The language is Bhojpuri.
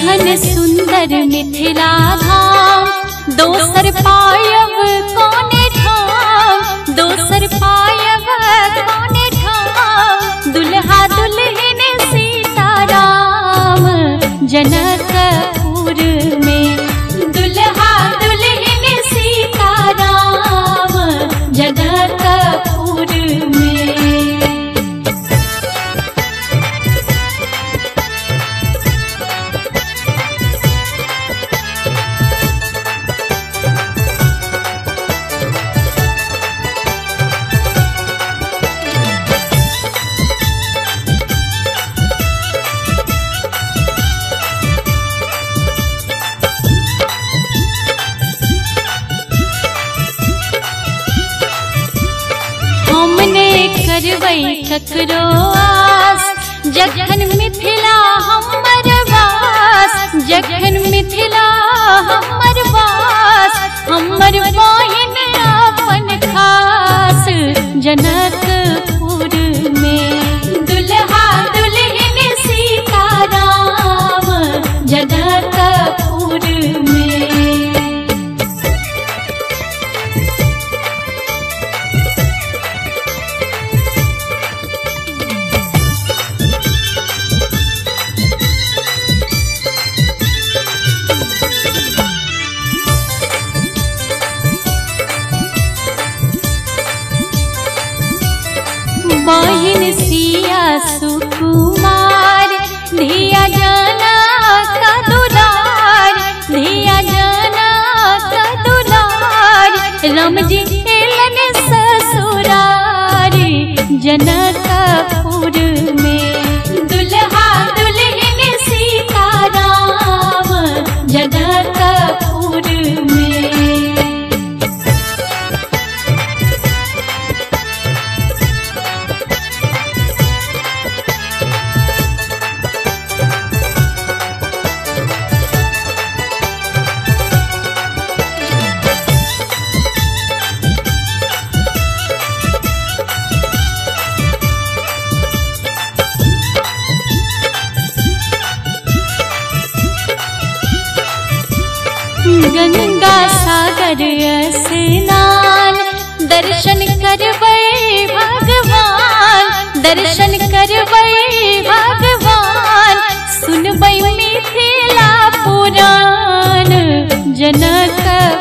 एहन सुंदर मिथिला धाम, दोसर पायब कोने ठाम, दोसर पायब कोने ठाम। दुल्हा दुल्हन सीताराम जनकपुर में, दुल्हा दुल्हन सीताराम जनकपुर में। करवै ककरो आस, जखन मिथिला हमर वास, जखन मिथिला हमर वास। हमर बहिन अपन खास जनकपुर में, दुल्हा दुल्हन सीताराम जनकपुर में। बहिन सिया सुकुमार, धिया जाना का दुलार, धिया जाना का दुलार। रामजी एलन ससुरार जनकपुर में, दुल्हा दुल्हन सीताराम जनकपुर में। गंगा सागर स्नान, दर्शन करबै भगवान, दर्शन करबै भगवान। सुनबै मिथिला पुराण जनक